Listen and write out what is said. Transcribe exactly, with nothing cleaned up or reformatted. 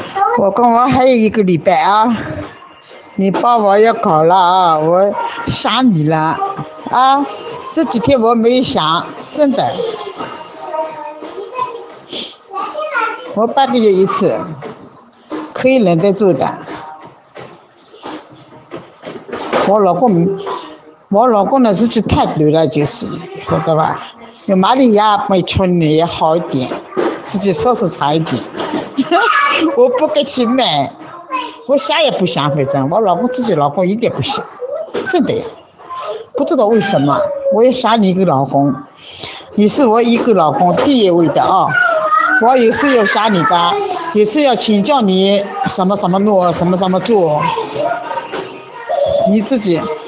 我跟我还有一个礼拜啊，你爸爸要考了啊，我想你了啊，这几天我没想，真的，我半个月一次，可以忍得住的。我老公，我老公的日子太短了，就是晓得吧？有玛利亚没春年也好一点，自己稍稍差一点。我不该去买，我想也不想，反正我老公自己老公一点不想，真的呀，不知道为什么，我也想你一个老公，你是我一个老公第一位的啊，我有事要想你的，有事要请教你什么什么弄，什么什么做，你自己。